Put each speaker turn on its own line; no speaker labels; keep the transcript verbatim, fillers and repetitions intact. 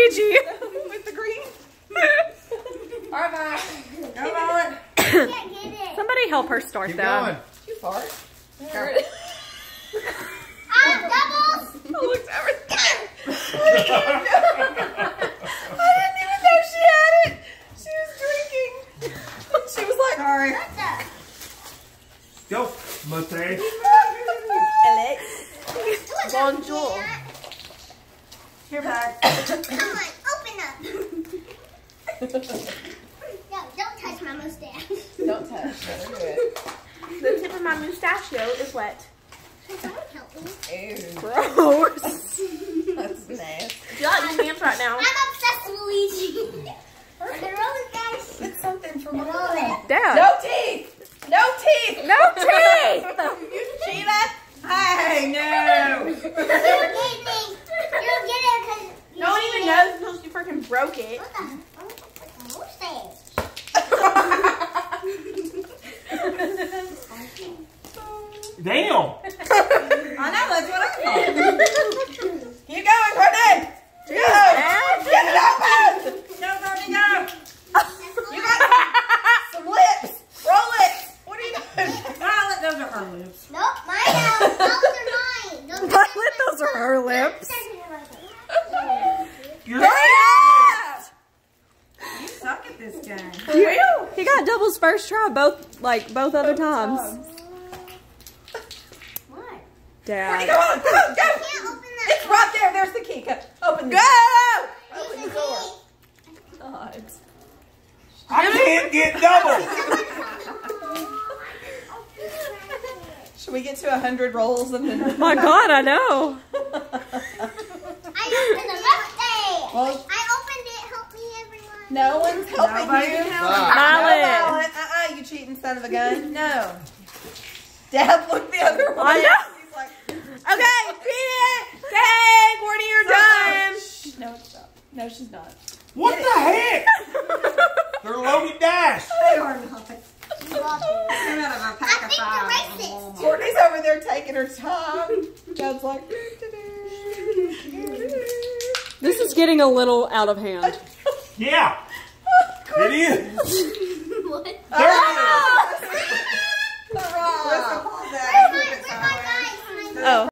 Luigi.
With the green. All right, bye. Come on.
Can't get it.
Somebody help her start
Keep
that.
going.
You fart.
Ah, doubles.
I looked everything. I didn't even know she had it. She was drinking. She was like, sorry.
What the?
Go, Mate.
Alex.
Bonjour.
Here, back.
Come on, open up. No, don't touch my mustache.
Don't touch. Let her do it.
The tip of my mustachio is wet.
Can someone help me?
Ew.
Gross.
That's nasty.
Do you like your hands right now?
I'm obsessed with Luigi. The roller guys.
It's something from
Roller.
mom.
Dad.
No teeth. No teeth.
No teeth.
Sheila. Hey, no.
You don't get me. You don't get it because you
No one
see
even
it.
knows until she freaking broke it.
What the? Oh, what's the mustache?
Damn.
I know, that's what I thought. Keep going, Courtney. Go. Get it open. Go, Courtney, go. You got some lips. Roll lips. What are you doing? Violet, those are her lips.
Nope, mine now. Those are mine. Those are
Violet, those are her lips.
You're
Yeah. You suck at this game.
You, he got doubles first try, both like both other times.
What?
Courtney,
Dad.
go on. Go,
I
go.
can't open that.
It's right there. There's the key. Go. Open the
Go!
Open the door. God.
I can't get double.
Should we get to a hundred rolls and then?
My God, I know.
I opened the birthday.
Well,
I opened it. Help me, everyone.
no one's helping
Nobody
you.
can
help.
No,
Violet.
Violet. Uh-uh, you cheating son of a gun. No. Dad, look the other way.
I know.
He's like,
Okay, beat it. Okay, Courtney, you're done.
shh. No, stop. No, she's not.
What the heck? They're loaded dice.
They are not.
You lost it.
Came out of a
I
pack of
think
five.
you're racist.
Courtney's over there taking her time. Dad's like,
This is getting a little out of hand.
Yeah, it is.
What?
There it is.
Hurrah!
Where's my, where's my guys?
Oh.